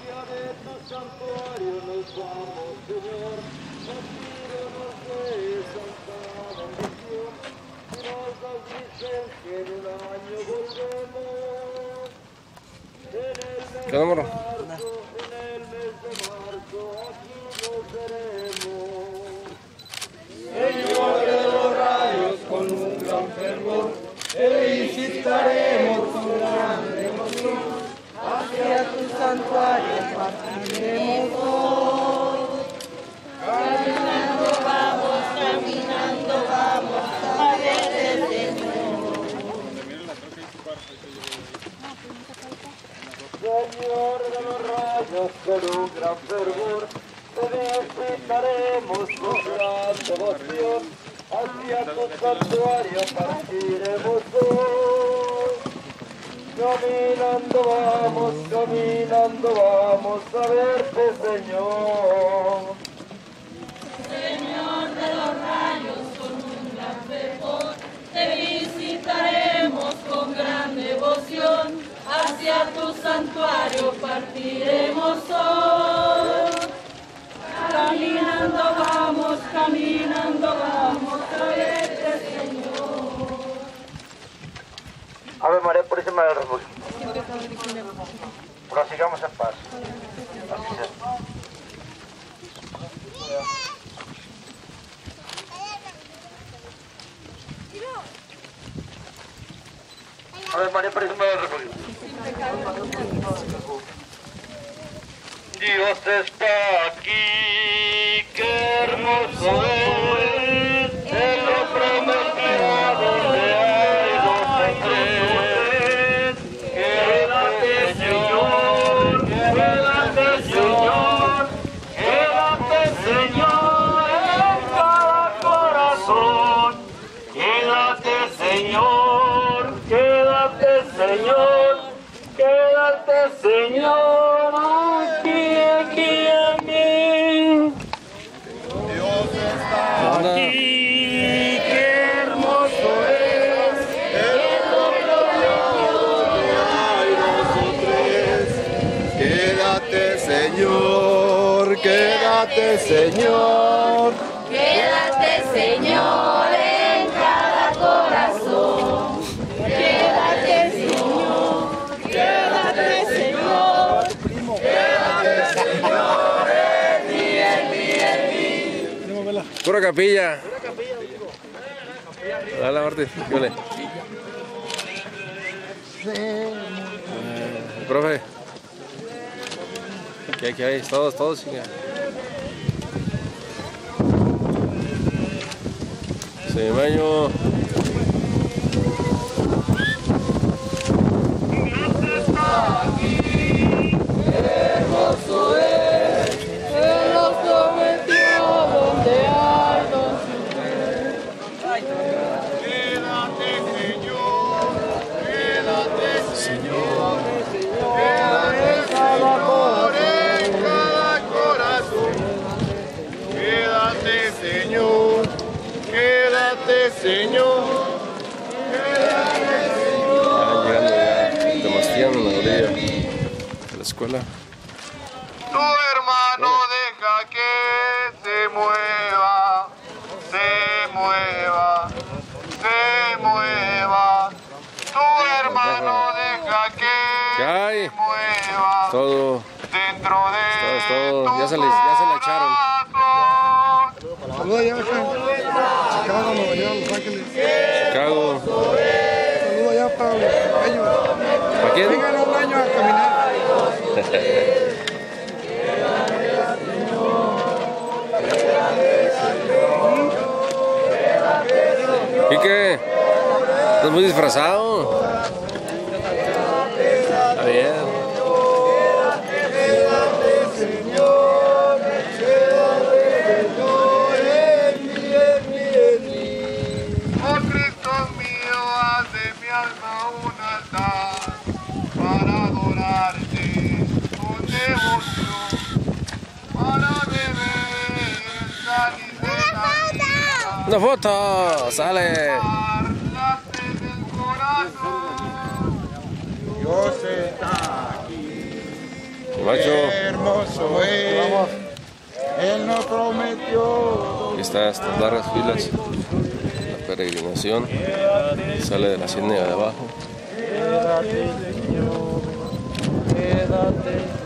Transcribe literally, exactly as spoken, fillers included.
¿Qué onda, morro? Señor de los rayos, con un gran fervor, te visitaremos con gran devoción. Hacia tu santuario partiremos hoy. Caminando vamos, caminando vamos, a ver el Señor. Señor de los rayos, con un gran fervor, te visitaremos con gran devoción. Hacia tu santuario partiremos hoy. Caminando vamos, caminando vamos a verte, Señor. Señor de los rayos, con un gran fervor, te visitaremos con gran devoción. Hacia tu santuario partiremos hoy. Caminando vamos, caminando vamos a verte, Señor. Ave María Purísima del Refugio. Prosigamos en paz. Así sea. Ave María Purísima del Refugio. Dios está aquí, qué hermoso es, Él lo prometió donde hay dos o tres. Quédate, Señor, quédate, Señor, quédate, Señor, en cada corazón. Quédate, Señor, quédate, Señor, quédate, Señor. Señor, quédate, Señor, Quédate, Señor, en cada corazón. Quédate, Señor, quédate, Señor, quédate, Señor, en mí, en mí, en mí. Pura capilla. Dale, Martín. ¿Qué le? Profe. ¿Qué hay? ¿Qué hay? Todos, todos. Chinga. Se baño. Hermoso es, Él los prometió donde hay dos o tres. Quédate, Señor, quédate, Señor, quédate, Señor, en cada corazón. Quédate, Señor, quédate, Señor, quédate, Señor. Ya llegando ya, Sebastián, en la orilla de la escuela. Tu hermano deja que se mueva, se mueva, se mueva. Tu hermano deja que ¿Qué hay? se mueva. Todo. Dentro de Es todo, es todo. tu Ya se le- ya se la echaron. corazón. Saludos allá, Chicago, Nueva York, Los Ángeles. Chicago. Saludos allá para los pequeños. ¿Para quién? Vengan un año a caminar. ¿Y qué? Estás muy disfrazado. Está bien. Oh Cristo mío, haz de mi alma un altar para adorarte con devoción, para beber el cáliz de la vida, Una foto. Sale. la sed del corazón. Dios está aquí. Macho. hermoso es. Él nos prometió. Aquí está estas largas filas, la peregrinación, sale de la ciénaga de abajo. Quédate, Señor, quédate.